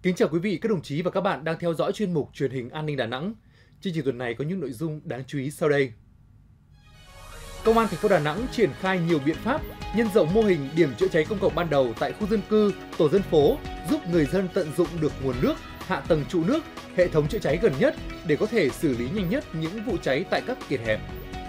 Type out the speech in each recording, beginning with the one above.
Kính chào quý vị, các đồng chí và các bạn đang theo dõi chuyên mục Truyền hình An ninh Đà Nẵng. Chương trình tuần này có những nội dung đáng chú ý sau đây. Công an thành phố Đà Nẵng triển khai nhiều biện pháp nhân rộng mô hình điểm chữa cháy công cộng ban đầu tại khu dân cư, tổ dân phố, giúp người dân tận dụng được nguồn nước, hạ tầng trụ nước, hệ thống chữa cháy gần nhất để có thể xử lý nhanh nhất những vụ cháy tại các kiệt hẻm.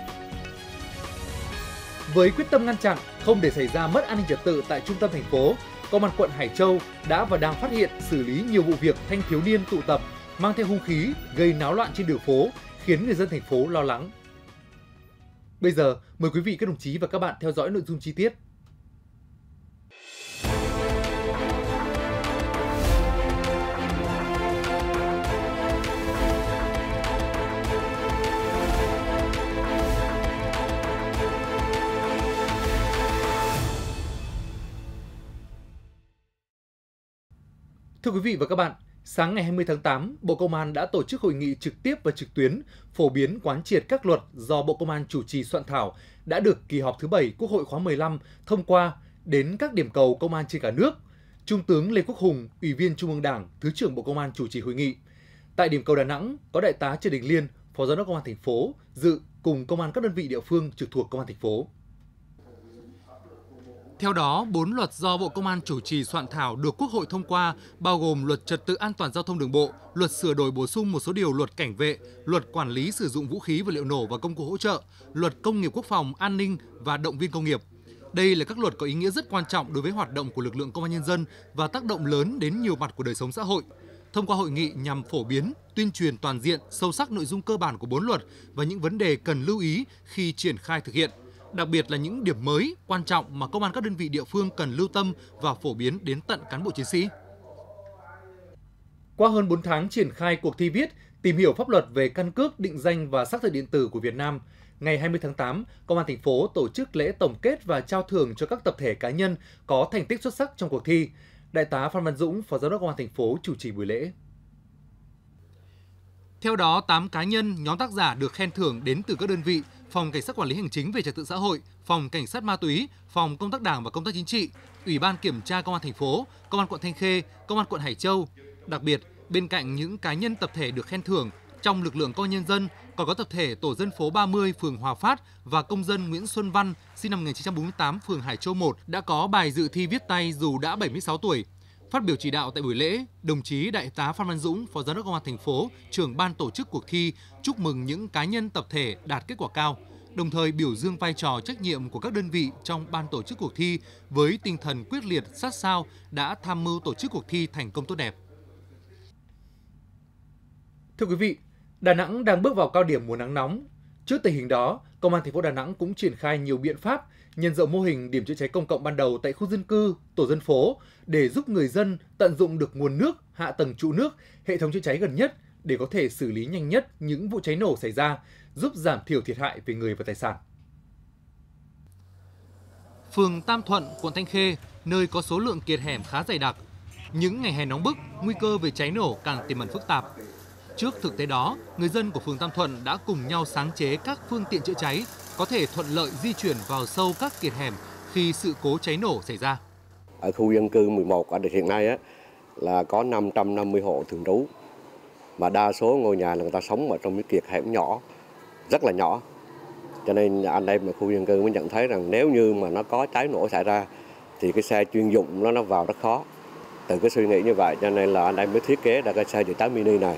Với quyết tâm ngăn chặn không để xảy ra mất an ninh trật tự tại trung tâm thành phố, Công an quận Hải Châu đã và đang phát hiện xử lý nhiều vụ việc thanh thiếu niên tụ tập mang theo hung khí gây náo loạn trên đường phố, khiến người dân thành phố lo lắng. Bây giờ, mời quý vị, các đồng chí và các bạn theo dõi nội dung chi tiết. Thưa quý vị và các bạn, sáng ngày 20 tháng 8, Bộ Công an đã tổ chức hội nghị trực tiếp và trực tuyến phổ biến quán triệt các luật do Bộ Công an chủ trì soạn thảo đã được kỳ họp thứ 7 Quốc hội khóa 15 thông qua đến các điểm cầu công an trên cả nước. Trung tướng Lê Quốc Hùng, Ủy viên Trung ương Đảng, Thứ trưởng Bộ Công an chủ trì hội nghị. Tại điểm cầu Đà Nẵng có Đại tá Trần Đình Liên, Phó Giám đốc Công an thành phố dự cùng công an các đơn vị địa phương trực thuộc Công an thành phố. Theo đó, 4 luật do Bộ Công an chủ trì soạn thảo được Quốc hội thông qua, bao gồm Luật Trật tự an toàn giao thông đường bộ, Luật sửa đổi bổ sung một số điều Luật cảnh vệ, Luật quản lý sử dụng vũ khí vật liệu nổ và công cụ hỗ trợ, Luật công nghiệp quốc phòng, an ninh và động viên công nghiệp. Đây là các luật có ý nghĩa rất quan trọng đối với hoạt động của lực lượng công an nhân dân và tác động lớn đến nhiều mặt của đời sống xã hội. Thông qua hội nghị nhằm phổ biến, tuyên truyền toàn diện, sâu sắc nội dung cơ bản của 4 luật và những vấn đề cần lưu ý khi triển khai thực hiện. Đặc biệt là những điểm mới, quan trọng mà công an các đơn vị địa phương cần lưu tâm và phổ biến đến tận cán bộ chiến sĩ. Qua hơn 4 tháng triển khai cuộc thi viết, tìm hiểu pháp luật về căn cước, định danh và xác thực điện tử của Việt Nam, ngày 20 tháng 8, Công an thành phố tổ chức lễ tổng kết và trao thưởng cho các tập thể cá nhân có thành tích xuất sắc trong cuộc thi. Đại tá Phan Văn Dũng, Phó Giám đốc Công an thành phố chủ trì buổi lễ. Theo đó, 8 cá nhân, nhóm tác giả được khen thưởng đến từ các đơn vị Phòng Cảnh sát Quản lý Hành chính về Trật tự xã hội, Phòng Cảnh sát Ma túy, Phòng Công tác Đảng và Công tác Chính trị, Ủy ban Kiểm tra Công an thành phố, Công an quận Thanh Khê, Công an quận Hải Châu. Đặc biệt, bên cạnh những cá nhân tập thể được khen thưởng, trong lực lượng công an nhân dân còn có tập thể tổ dân phố 30 phường Hòa Phát và công dân Nguyễn Xuân Văn, sinh năm 1948, phường Hải Châu 1 đã có bài dự thi viết tay dù đã 76 tuổi. Phát biểu chỉ đạo tại buổi lễ, đồng chí Đại tá Phan Văn Dũng, Phó Giám đốc Công an thành phố, trưởng ban tổ chức cuộc thi, chúc mừng những cá nhân tập thể đạt kết quả cao, đồng thời biểu dương vai trò trách nhiệm của các đơn vị trong ban tổ chức cuộc thi với tinh thần quyết liệt, sát sao đã tham mưu tổ chức cuộc thi thành công tốt đẹp. Thưa quý vị, Đà Nẵng đang bước vào cao điểm mùa nắng nóng. Trước tình hình đó, Công an thành phố Đà Nẵng cũng triển khai nhiều biện pháp nhân rộng mô hình điểm chữa cháy công cộng ban đầu tại khu dân cư, tổ dân phố để giúp người dân tận dụng được nguồn nước, hạ tầng trụ nước, hệ thống chữa cháy gần nhất để có thể xử lý nhanh nhất những vụ cháy nổ xảy ra, giúp giảm thiểu thiệt hại về người và tài sản. Phường Tam Thuận, quận Thanh Khê, nơi có số lượng kiệt hẻm khá dày đặc, những ngày hè nóng bức, nguy cơ về cháy nổ càng tiềm ẩn phức tạp. Trước thực tế đó, người dân của phường Tam Thuận đã cùng nhau sáng chế các phương tiện chữa cháy có thể thuận lợi di chuyển vào sâu các kiệt hẻm khi sự cố cháy nổ xảy ra. Ở khu dân cư 11 ở hiện nay là có 550 hộ thường trú, mà đa số ngôi nhà là người ta sống ở trong những kiệt hẻm nhỏ, rất là nhỏ. Cho nên anh em ở khu dân cư mới nhận thấy rằng nếu như mà nó có cháy nổ xảy ra thì cái xe chuyên dụng nó vào rất khó. Từ cái suy nghĩ như vậy cho nên là anh em mới thiết kế ra cái xe chữa cháy mini này.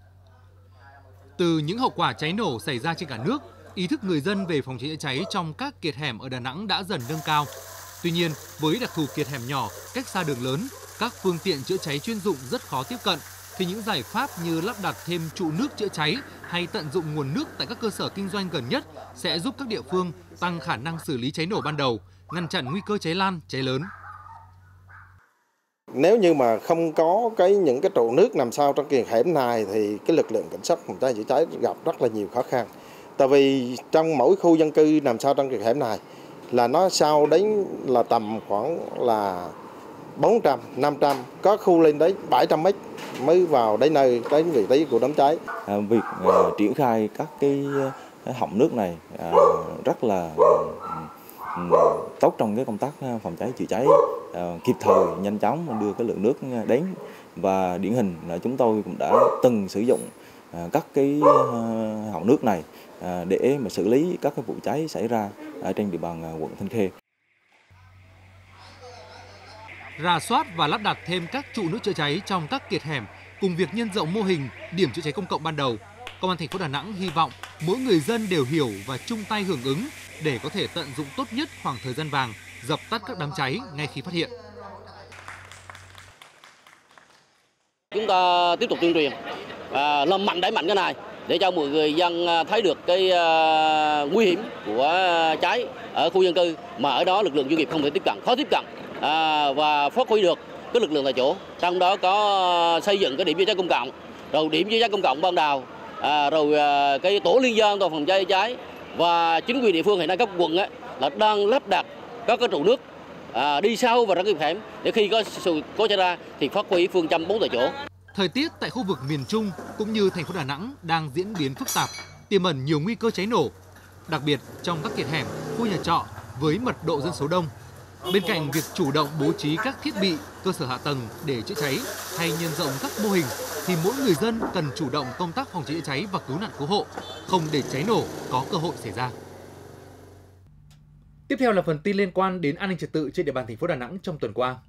Từ những hậu quả cháy nổ xảy ra trên cả nước, ý thức người dân về phòng cháy chữa cháy trong các kiệt hẻm ở Đà Nẵng đã dần nâng cao. Tuy nhiên, với đặc thù kiệt hẻm nhỏ, cách xa đường lớn, các phương tiện chữa cháy chuyên dụng rất khó tiếp cận, thì những giải pháp như lắp đặt thêm trụ nước chữa cháy hay tận dụng nguồn nước tại các cơ sở kinh doanh gần nhất sẽ giúp các địa phương tăng khả năng xử lý cháy nổ ban đầu, ngăn chặn nguy cơ cháy lan, cháy lớn. Nếu như mà không có những cái trụ nước nằm sau trong kiệt hẻm này thì cái lực lượng cảnh sát phòng cháy chữa cháy gặp rất là nhiều khó khăn. Tại vì trong mỗi khu dân cư nằm sau trong kiệt hẻm này là nó sau đến là tầm khoảng là 400, 500, có khu lên đến 700 mét mới vào đến nơi, đến vị trí của đám cháy. Việc triển khai các cái họng nước này rất là tốt trong cái công tác phòng cháy chữa cháy, kịp thời nhanh chóng đưa cái lượng nước đến Và điển hình là chúng tôi cũng đã từng sử dụng các cái họng nước này để mà xử lý các cái vụ cháy xảy ra trên địa bàn quận Thanh Khê. Rà soát và lắp đặt thêm các trụ nước chữa cháy trong các kiệt hẻm cùng việc nhân rộng mô hình điểm chữa cháy công cộng ban đầu, Công an thành phố Đà Nẵng hy vọng mỗi người dân đều hiểu và chung tay hưởng ứng để có thể tận dụng tốt nhất khoảng thời gian vàng dập tắt các đám cháy ngay khi phát hiện. Chúng ta tiếp tục tuyên truyền, làm mạnh đẩy mạnh cái này để cho mọi người dân thấy được cái nguy hiểm của cháy ở khu dân cư mà ở đó lực lượng chuyên nghiệp không thể tiếp cận, khó tiếp cận và phát huy được cái lực lượng tại chỗ. Trong đó có xây dựng cái điểm chữa cháy công cộng, rồi điểm chữa cháy công cộng ban đầu, rồi cái tổ liên gia an toàn phòng cháy chữa cháy và chính quyền địa phương hiện nay cấp quận là đang lắp đặt các cái trụ nước đi sâu vào trong kiệt hẻm để khi có sự cố xảy ra thì phát huy phương châm 4 tại chỗ. Thời tiết tại khu vực miền Trung cũng như thành phố Đà Nẵng đang diễn biến phức tạp, tiềm ẩn nhiều nguy cơ cháy nổ, đặc biệt trong các kiệt hẻm, khu nhà trọ với mật độ dân số đông. Bên cạnh việc chủ động bố trí các thiết bị, cơ sở hạ tầng để chữa cháy hay nhân rộng các mô hình, thì mỗi người dân cần chủ động công tác phòng cháy chữa cháy và cứu nạn cứu hộ, không để cháy nổ có cơ hội xảy ra. Tiếp theo là phần tin liên quan đến an ninh trật tự trên địa bàn thành phố Đà Nẵng trong tuần qua.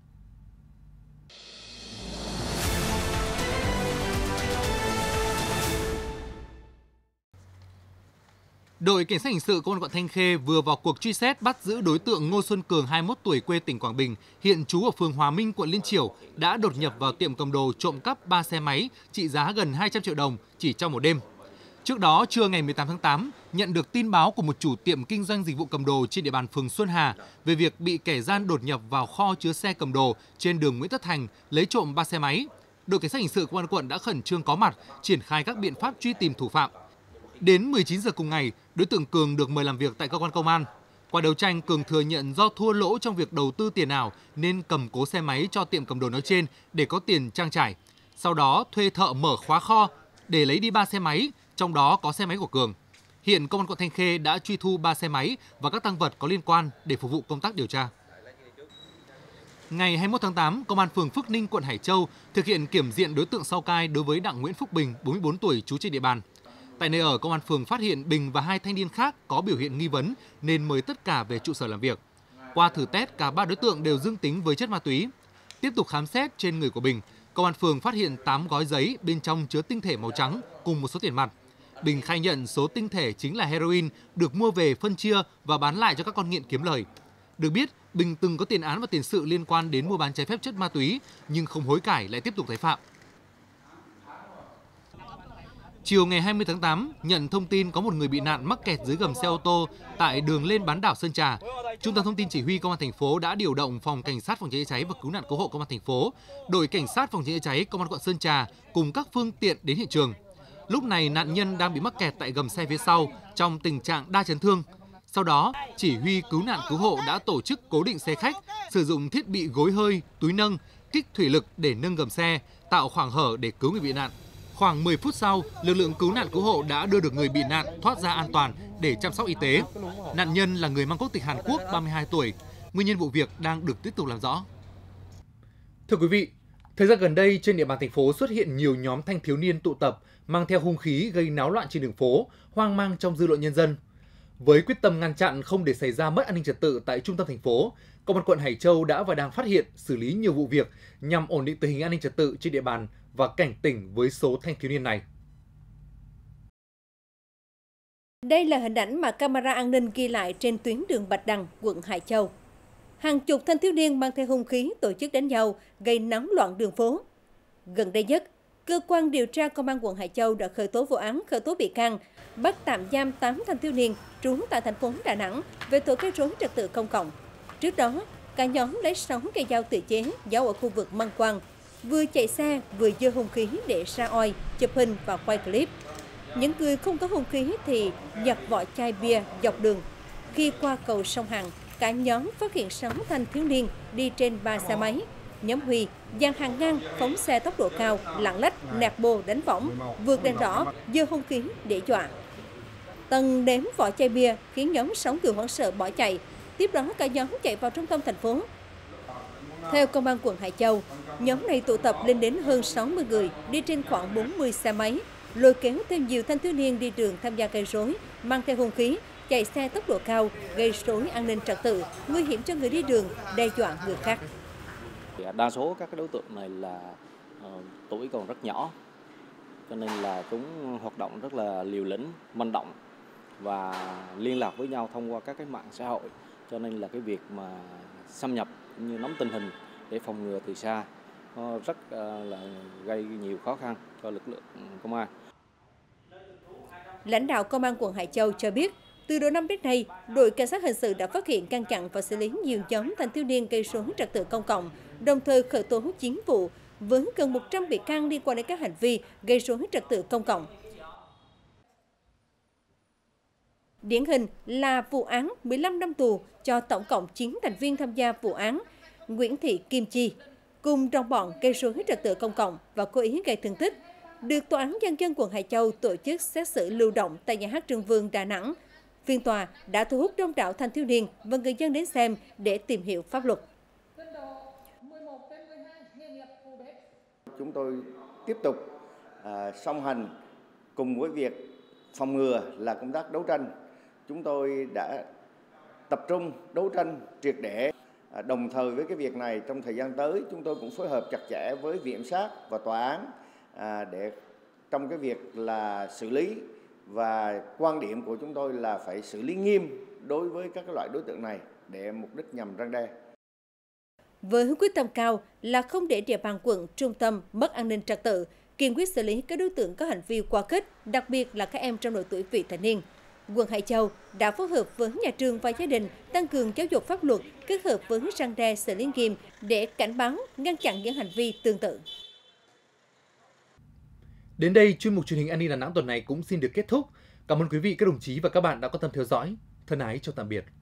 Đội Cảnh sát hình sự Công an quận Thanh Khê vừa vào cuộc truy xét bắt giữ đối tượng Ngô Xuân Cường, 21 tuổi, quê tỉnh Quảng Bình, hiện trú ở phường Hòa Minh, quận Liên Chiểu, đã đột nhập vào tiệm cầm đồ trộm cắp 3 xe máy trị giá gần 200 triệu đồng chỉ trong một đêm. Trước đó, trưa ngày 18 tháng 8, nhận được tin báo của một chủ tiệm kinh doanh dịch vụ cầm đồ trên địa bàn phường Xuân Hà về việc bị kẻ gian đột nhập vào kho chứa xe cầm đồ trên đường Nguyễn Tất Thành lấy trộm 3 xe máy. Đội Cảnh sát hình sự Công an quận đã khẩn trương có mặt, triển khai các biện pháp truy tìm thủ phạm. Đến 19 giờ cùng ngày, đối tượng Cường được mời làm việc tại cơ quan công an. Qua đấu tranh, Cường thừa nhận do thua lỗ trong việc đầu tư tiền ảo nên cầm cố xe máy cho tiệm cầm đồ nói trên để có tiền trang trải. Sau đó thuê thợ mở khóa kho để lấy đi 3 xe máy, trong đó có xe máy của Cường. Hiện Công an quận Thanh Khê đã truy thu 3 xe máy và các tang vật có liên quan để phục vụ công tác điều tra. Ngày 21 tháng 8, Công an phường Phước Ninh, quận Hải Châu thực hiện kiểm diện đối tượng sau cai đối với Đặng Nguyễn Phúc Bình, 44 tuổi, trú trên địa bàn. Tại nơi ở, Công an phường phát hiện Bình và 2 thanh niên khác có biểu hiện nghi vấn nên mời tất cả về trụ sở làm việc. Qua thử test, cả 3 đối tượng đều dương tính với chất ma túy. Tiếp tục khám xét trên người của Bình, Công an phường phát hiện 8 gói giấy bên trong chứa tinh thể màu trắng cùng một số tiền mặt. Bình khai nhận số tinh thể chính là heroin được mua về phân chia và bán lại cho các con nghiện kiếm lời. Được biết, Bình từng có tiền án và tiền sự liên quan đến mua bán trái phép chất ma túy nhưng không hối cải lại tiếp tục tái phạm. Chiều ngày 20 tháng 8, nhận thông tin có một người bị nạn mắc kẹt dưới gầm xe ô tô tại đường lên bán đảo Sơn Trà. Trung tâm Thông tin Chỉ huy Công an thành phố đã điều động Phòng Cảnh sát phòng cháy chữa cháy và Cứu nạn cứu hộ Công an thành phố, đội Cảnh sát phòng cháy chữa cháy Công an quận Sơn Trà cùng các phương tiện đến hiện trường. Lúc này nạn nhân đang bị mắc kẹt tại gầm xe phía sau trong tình trạng đa chấn thương. Sau đó, chỉ huy cứu nạn cứu hộ đã tổ chức cố định xe khách, sử dụng thiết bị gối hơi, túi nâng, kích thủy lực để nâng gầm xe, tạo khoảng hở để cứu người bị nạn. Khoảng 10 phút sau, lực lượng cứu nạn cứu hộ đã đưa được người bị nạn thoát ra an toàn để chăm sóc y tế. Nạn nhân là người mang quốc tịch Hàn Quốc, 32 tuổi. Nguyên nhân vụ việc đang được tiếp tục làm rõ. Thưa quý vị, thời gian gần đây trên địa bàn thành phố xuất hiện nhiều nhóm thanh thiếu niên tụ tập mang theo hung khí gây náo loạn trên đường phố, hoang mang trong dư luận nhân dân. Với quyết tâm ngăn chặn không để xảy ra mất an ninh trật tự tại trung tâm thành phố, Công an quận Hải Châu đã và đang phát hiện, xử lý nhiều vụ việc nhằm ổn định tình hình an ninh trật tự trên địa bàn và cảnh tỉnh với số thanh thiếu niên này. Đây là hình ảnh mà camera an ninh ghi lại trên tuyến đường Bạch Đằng, quận Hải Châu. Hàng chục thanh thiếu niên mang theo hung khí tổ chức đánh nhau, gây náo loạn đường phố. Gần đây nhất, cơ quan điều tra Công an quận Hải Châu đã khởi tố vụ án, khởi tố bị can, bắt tạm giam 8 thanh thiếu niên trú tại thành phố Đà Nẵng về tội gây rối trật tự công cộng. Trước đó, cả nhóm lấy 6 cây dao tự chế giấu ở khu vực Măng Quang, vừa chạy xe vừa giơ hung khí để ra oi, chụp hình và quay clip. Những người không có hung khí thì nhặt vỏ chai bia dọc đường. Khi qua cầu sông Hằng, cả nhóm phát hiện 6 thanh thiếu niên đi trên 3 xe máy. Nhóm Huy dàn hàng ngang, phóng xe tốc độ cao, lạng lách, nẹt bô đánh võng, vượt đèn đỏ, giơ hung khí để dọa. Tần ném vỏ chai bia khiến nhóm 6 người hoảng sợ bỏ chạy. Tiếp đó cả nhóm chạy vào trung tâm thành phố. Theo Công an quận Hải Châu, nhóm này tụ tập lên đến hơn 60 người, đi trên khoảng 40 xe máy, lôi kéo thêm nhiều thanh thiếu niên đi đường tham gia gây rối, mang theo hung khí, chạy xe tốc độ cao, gây rối an ninh trật tự, nguy hiểm cho người đi đường, đe dọa người khác. Đa số các đối tượng này là tuổi còn rất nhỏ, cho nên là chúng hoạt động rất là liều lĩnh, manh động và liên lạc với nhau thông qua các cái mạng xã hội, cho nên là cái việc mà xâm nhập như nắm tình hình để phòng ngừa từ xa nó rất là gây nhiều khó khăn cho lực lượng công an. Lãnh đạo Công an quận Hải Châu cho biết, từ đầu năm đến nay, đội cảnh sát hình sự đã phát hiện, ngăn chặn và xử lý nhiều nhóm thanh thiếu niên gây rối trật tự công cộng, đồng thời khởi tố 9 vụ với gần 100 bị can liên quan đến các hành vi gây rối trật tự công cộng. Điển hình là vụ án 15 năm tù cho tổng cộng 9 thành viên tham gia vụ án Nguyễn Thị Kim Chi, cùng đồng bọn gây rối trật tự công cộng và cố ý gây thương tích, được Tòa án Nhân dân quận Hải Châu tổ chức xét xử lưu động tại Nhà hát Trưng Vương, Đà Nẵng. Phiên tòa đã thu hút đông đảo thanh thiếu niên và người dân đến xem để tìm hiểu pháp luật. Chúng tôi tiếp tục song hành cùng với việc phòng ngừa là công tác đấu tranh. Chúng tôi đã tập trung đấu tranh triệt để. Đồng thời với cái việc này, trong thời gian tới chúng tôi cũng phối hợp chặt chẽ với Viện Kiểm sát và Tòa án để trong cái việc là xử lý, và quan điểm của chúng tôi là phải xử lý nghiêm đối với các loại đối tượng này để mục đích nhằm răn đe. Với quyết tâm cao là không để địa bàn quận trung tâm mất an ninh trật tự, kiên quyết xử lý các đối tượng có hành vi quá khích, đặc biệt là các em trong độ tuổi vị thành niên. Quận Hải Châu đã phối hợp với nhà trường và gia đình tăng cường giáo dục pháp luật, kết hợp với răn đe xử lý nghiêm để cảnh báo, ngăn chặn những hành vi tương tự. Đến đây, chuyên mục truyền hình An ninh Đà Nẵng tuần này cũng xin được kết thúc. Cảm ơn quý vị, các đồng chí và các bạn đã quan tâm theo dõi. Thân ái chào tạm biệt.